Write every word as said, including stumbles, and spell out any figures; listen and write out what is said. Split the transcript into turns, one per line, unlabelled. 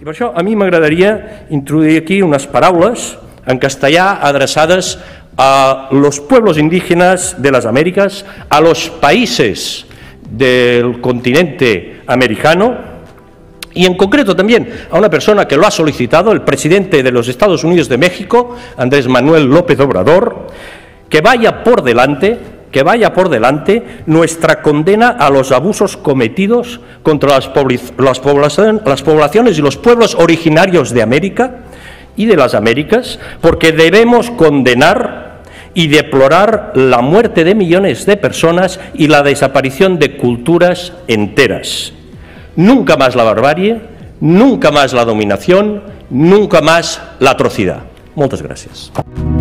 per això a mi m'agradaria introduir aquí unes paraules en castellà adreçades a los pueblos indígenas de las Américas, a los países del continente americano y en concreto también a una persona que lo ha solicitado, el presidente de los Estados Unidos de México, Andrés Manuel López Obrador, que vaya por delante, que vaya por delante nuestra condena a los abusos cometidos contra las, las, población, las poblaciones y los pueblos originarios de América y de las Américas, porque debemos condenar y deplorar la muerte de millones de personas y la desaparición de culturas enteras. Nunca más la barbarie, nunca más la dominación, nunca más la atrocidad. Moltes gràcies.